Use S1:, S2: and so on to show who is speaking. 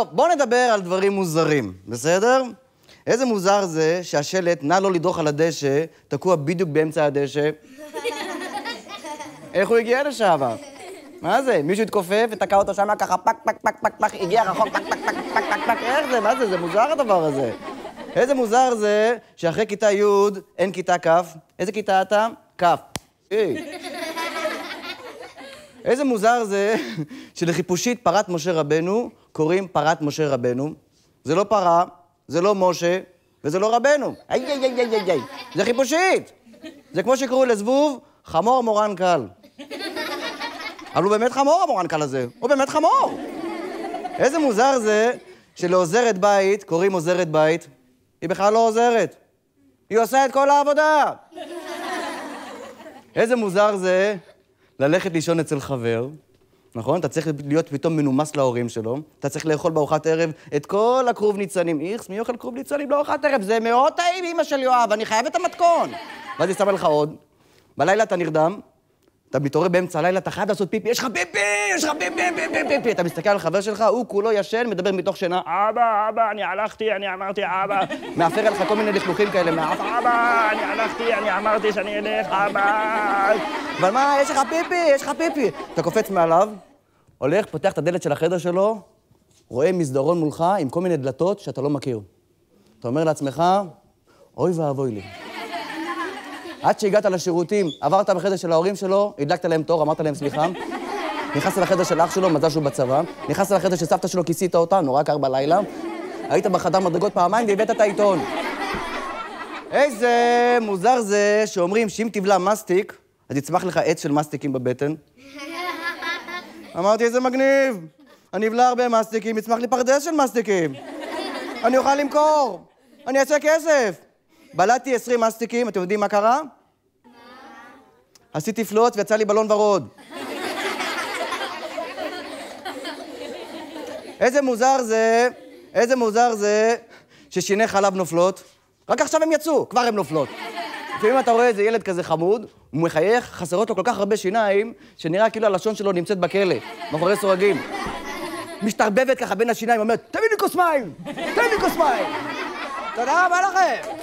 S1: טוב, בואו נדבר על דברים מוזרים, בסדר? איזה מוזר זה שהשלט, נא לא לדרוך על הדשא, תקוע בדיוק באמצע הדשא. איך הוא הגיע לשם? מה זה? מישהו התכופף ותקע אותו שם ככה פק, פק, פק, פק, פק, הגיע רחוק, פק, פק, פק, פק, פק, פק, איך זה? מה זה? זה מוזר הדבר הזה. איזה מוזר זה שאחרי כיתה י' אין כיתה כ'. איזה כיתה אתה? כ'. איזה מוזר זה שלחיפושית פרת משה רבנו קוראים פרת משה רבנו. זה לא פרה, זה לא משה, וזה לא רבנו. זה חיפושית. זה כמו שקראו לזבוב, חמור מורן קל. אבל הוא באמת חמור, המורן קל הזה. הוא באמת חמור. איזה מוזר זה שלעוזרת בית קוראים עוזרת בית. היא בכלל לא עוזרת. היא עושה את כל העבודה. איזה מוזר זה ללכת לישון אצל חבר, נכון? אתה צריך להיות פתאום מנומס להורים שלו, אתה צריך לאכול בארוחת ערב את כל הכרוב ניצנים. איכס, מי אוכל כרוב ניצנים לארוחת ערב? זה מאוד טעים, אמא של יואב, אני חייב את המתכון. ואז היא שמה לך עוד. בלילה אתה נרדם, אתה מתעורר באמצע הלילה, אתה חייב לעשות פיפי, יש לך פיפי, יש לך פיפי, פיפי, פיפי. אתה מסתכל על חבר שלך, הוא כולו ישן, מדבר מתוך שינה, אבא, אני הלכתי, אני אמרתי, אבא. מאפר עליך כל מיני לכלוכים כאלה, אבא, אני הלכתי, אני אמרתי שאני אלך, אבא. אבל מה, יש לך פיפי, יש לך פיפי. אתה קופץ מעליו, הולך, פותח את הדלת של החדר שלו, רואה מסדרון מולך עם כל מיני דלתות שאתה לא מכיר. אתה אומר לעצמך, אוי ואבוי לי. עד שהגעת לשירותים, עברת בחדר של ההורים שלו, הדלקת להם תור, אמרת להם סליחה. נכנסת לחדר של אח שלו, מזל שהוא בצבא. נכנסת לחדר של סבתא שלו, כיסית אותה, נורא קר בלילה. היית בחדר מדרגות פעמיים והבאת את העיתון. איזה מוזר זה שאומרים שאם תבלע מסטיק, אז יצמח לך עץ של מסטיקים בבטן. אמרתי, איזה מגניב. אני אבלע הרבה מסטיקים, יצמח לי פרדס של מסטיקים. אני אוכל למכור. אני אעשה כסף. בלעתי 20 מסטיקים, אתם יודעים מה קרה? עשיתי פלוט ויצא לי בלון ורוד. איזה מוזר זה ששיני חלב נופלות. רק עכשיו הם יצאו, כבר הם נופלות. לפעמים אתה רואה איזה ילד כזה חמוד, הוא מחייך, חסרות לו כל כך הרבה שיניים, שנראה כאילו הלשון שלו נמצאת בכלא, מאחורי סורגים. משתרבבת ככה בין השיניים, אומרת, תביא לי כוס מים! תביא לי כוס מים! תודה רבה לכם!